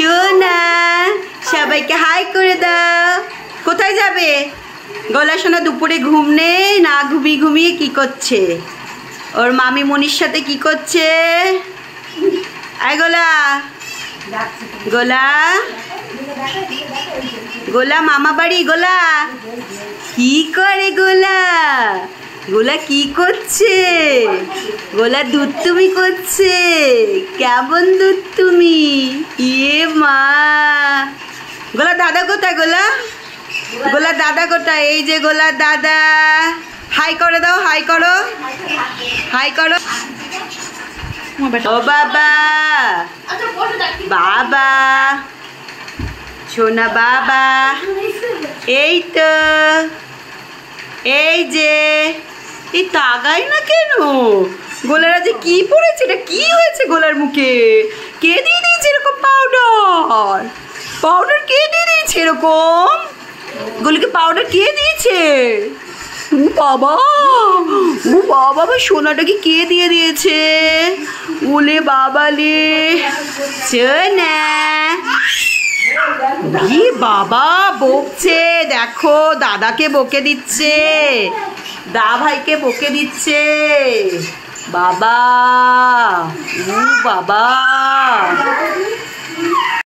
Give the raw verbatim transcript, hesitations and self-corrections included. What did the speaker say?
সোনা সবাইকে হাই করে দাও। কোথায় যাবে গোলা সোনা? দুপুরে ঘুম নেই না, ঘুমিয়ে ঘুমিয়ে কি করছে? ওর মামি মনির সাথে কি করছে? আয় গোলা, গোলা গোলা মামা বাড়ি। গোলা কি করে? গোলা গোলা কি করছে? গোলা দুধ তুমি করছে? কেমন দুধ তুমি? ইয়ে মা, গোলা দাদা কোথায়? গোলা গোলা দাদা কোথায়? এই যে গোলা দাদা। হাই করে দাও, হাই করো, হাই করো। ও বাবা, বাবা সোনা বাবা, এই তো, এই যে, এই তাগাই না কেন? গোলার যে কি পড়েছে? এটা কি হয়েছে গোলার মুখে? কে দিয়ে দিয়েছে এরকম পাউডার? পাউডার কে দিয়ে দিয়েছে এরকম? গোলাকে পাউডার কে দিয়েছে? ও বাবা, ও বাবা, সোনাটাকে কে দিয়ে দিয়েছে? ওলে বাবা লে, সোনা ই বাবা বকছে, দেখো দাদাকে বকে দিচ্ছে, দা ভাইকে বকে দিচ্ছে। বাবা, ও বাবা।